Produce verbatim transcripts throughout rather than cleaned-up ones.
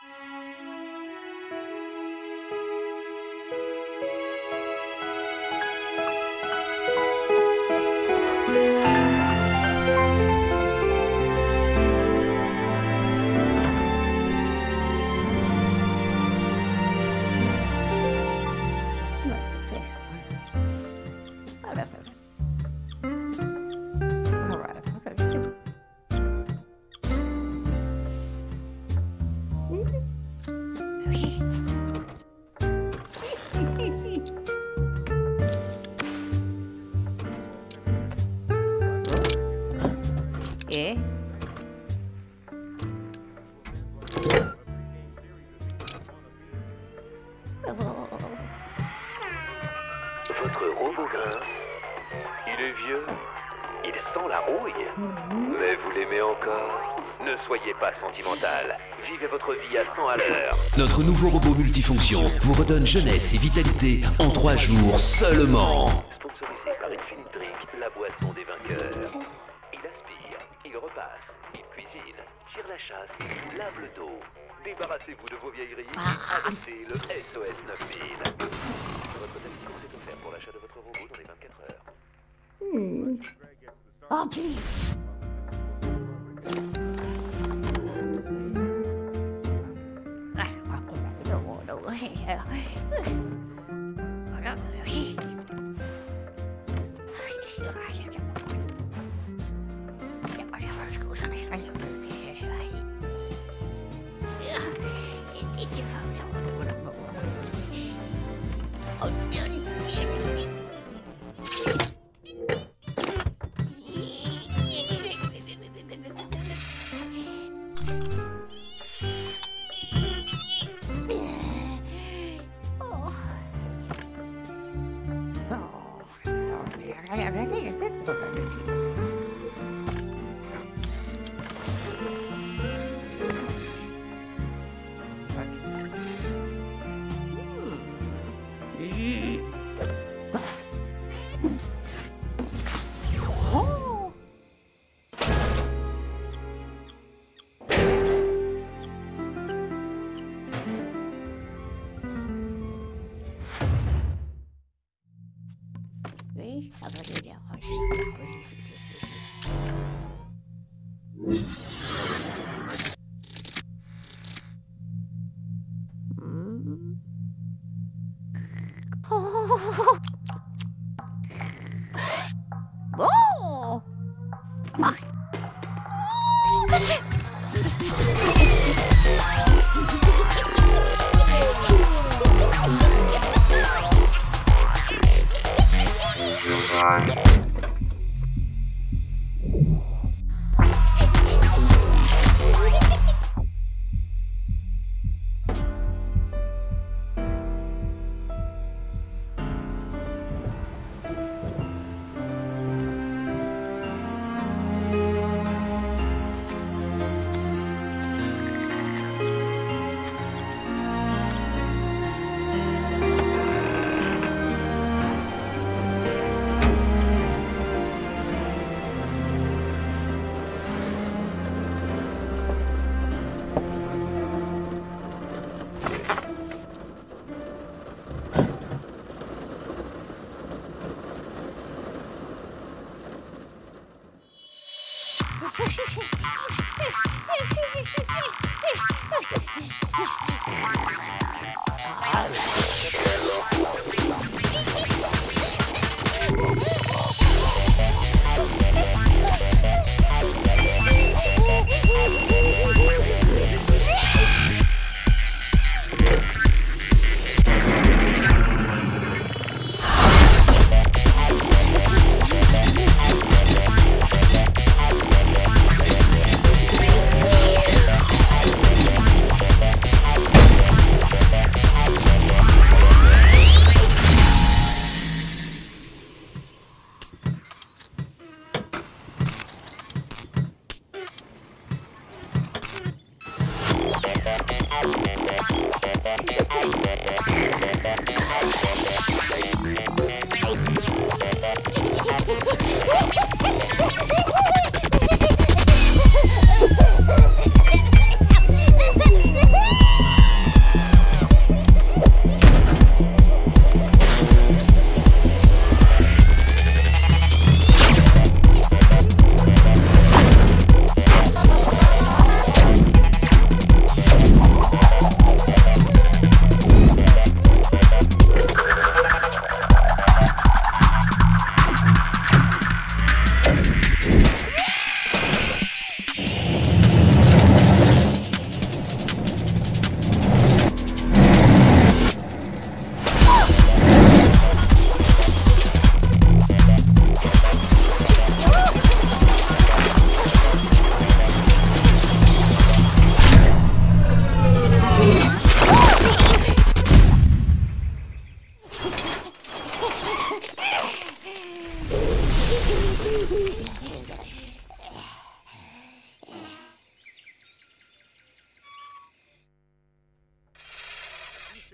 Et Votre robot grince. Il est vieux. Il sent la rouille. Mais vous l'aimez encore. Ne soyez pas sentimental. Vivez votre vie à cent à l'heure. Notre nouveau robot multifonction vous redonne jeunesse et vitalité en trois jours seulement. Sponsorisé par Infinitrix, la boisson des vainqueurs. Il aspire, il repasse, il cuisine, tire la chasse, lave le dos. Débarrassez-vous de vos vieilleries et adoptez le S O S neuf mille. Votre assistance est offerte pour l'achat de votre robot dans les vingt-quatre heures. Hmm. Oh, puis. Oh!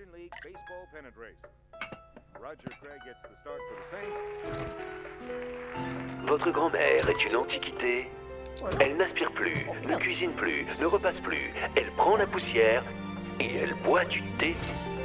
American League Baseball pennant race. Roger Craig gets the start for the Saints. Votre grand-mère est une antiquité. Elle n'aspire plus, ne cuisine plus, ne repasse plus. Elle prend la poussière et elle boit du thé.